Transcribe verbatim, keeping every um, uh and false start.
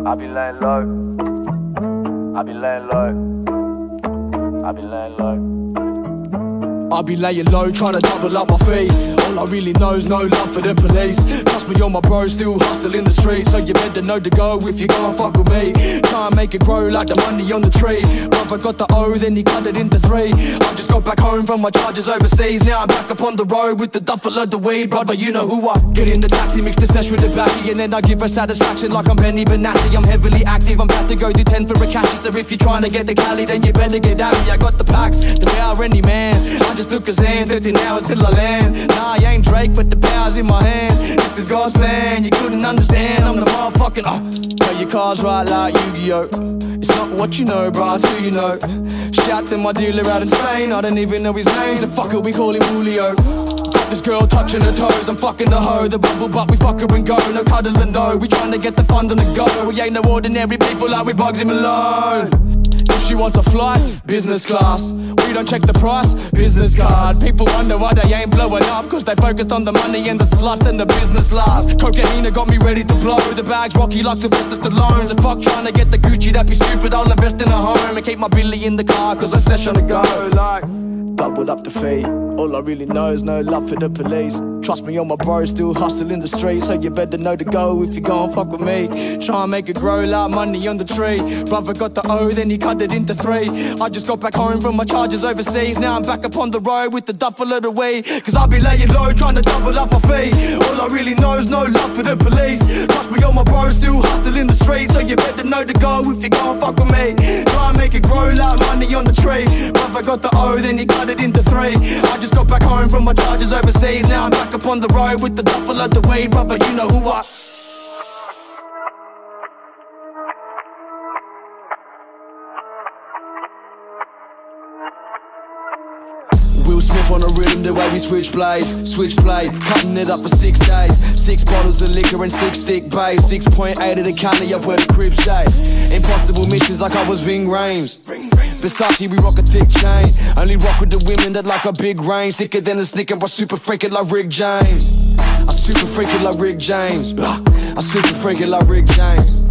I be laying low. I be laying low. I be laying low. I be laying low, trying to double up my fee. All I really know is no love for the police. Trust me, all my bros still hustle in the streets, so you better know to go if you gon' fuck with me. Try and make it grow like the money on the tree. Brother got the O, then he cut it into three. I just got back home from my charges overseas. Now I'm back up on the road with the duffel of the weed. Brother, you know who I get in the taxi, mix the sesh with the backy, and then I give her satisfaction like I'm Benny Benassi. I'm heavily active, I'm about to go do ten for a cashy. So if you're trying to get the Cali, then you better get at me. I got the packs, the power any man. I just took his hand, thirteen hours till I land. Nah, I ain't Drake, but the power's in my hand. This is God's plan, you couldn't understand. I'm the motherfucking, uh Play your cards right like Yu-Gi-Oh! It's not what you know, bro, it's who you know. Shout to my dealer out in Spain, I don't even know his name, so fuck it, we call him Julio. Got this girl touching her toes, I'm fucking the hoe. The bubble butt, we fuck her and go, no cuddling though. We trying to get the fund on the go. We ain't no ordinary people like we Bugsy Malone. If she wants a flight, business class. We don't check the price, business card. People wonder why they ain't blowing up, cause they focused on the money and the sluts and the business last. Cocaine got me ready to blow. The bag's rocky like Sylvester Stallone. And fuck trying to get the Gucci, that'd be stupid. I'll invest in a home and keep my Billy in the car, cause I sesh on the go. Like, doubled up the fee. All I really know is no love for the police. Trust me, all my bros still hustle in the streets, so you better know to go if you gon' fuck with me. Try and make it grow like money on the tree. Brother got the O, then he cut it into three. I just got back home from my charges overseas. Now I'm back up on the road with the duffel of the weed. Cause I be laying low, trying to double up my fee. All I really know is no love for the police. Trust me, all my bros still hustle in the streets, so you better know to go if you gon' fuck with me. Try and make it grow like money on the tree. Brother got the O, then he cut it into three. I just got back home from my charges overseas. Now I'm back up on the road with the duffel of the weed. Brother, you know who I... Will Smith on the rhythm, the way we switch blades. Switch blade, cutting it up for six days. Six bottles of liquor and six thick bays. Six point eight of the Cali up where the crib stay. Impossible missions like I was Ving Rhames. Versace, we rock a thick chain. Only rock with the women that like a big range. Thicker than a snicker, but super freaking like Rick James. I super freaking like Rick James. I super freaking like Rick James.